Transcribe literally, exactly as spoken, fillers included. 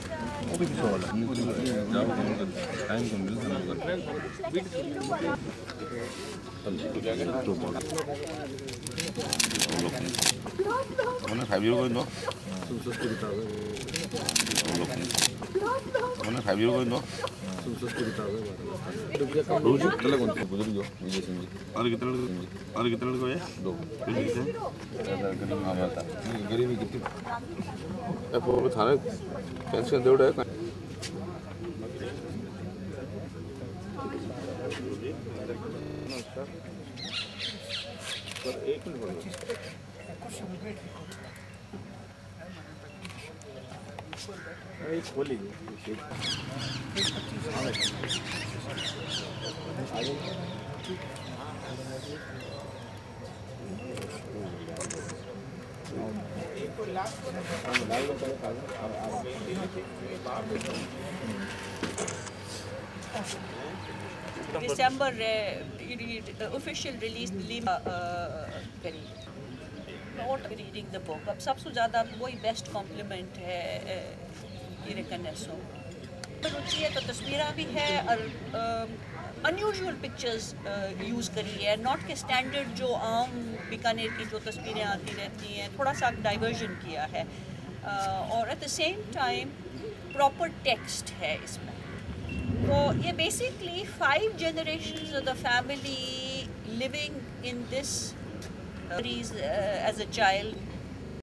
वो भी सवाल है जाओ टाइम को मिल मैंने फाइव जीरो को दो मैंने फाइव जीरो को दो रोज कितना कौन सा बुजुर्ग जो विजय सिंह जी और कितना और कितना को है दो गरीब हमारा था गरीबी कितनी अब वो थाने पेंशन दे उड़ा है पर एक मिनट एक खोली December uh, the official release Lima करी not reading the book अब सबसे ज़्यादा वही best compliment है इरेकनेसो रुचि है तो तस्वीरें भी है और unusual pictures यूज़ करी है not के standard जो आम बीकानेर की जो तस्वीरें आती रहती हैं थोड़ा सा diversion किया है और at the same time proper text है इसमें तो ये basically five generations of the family living in this uh, as a child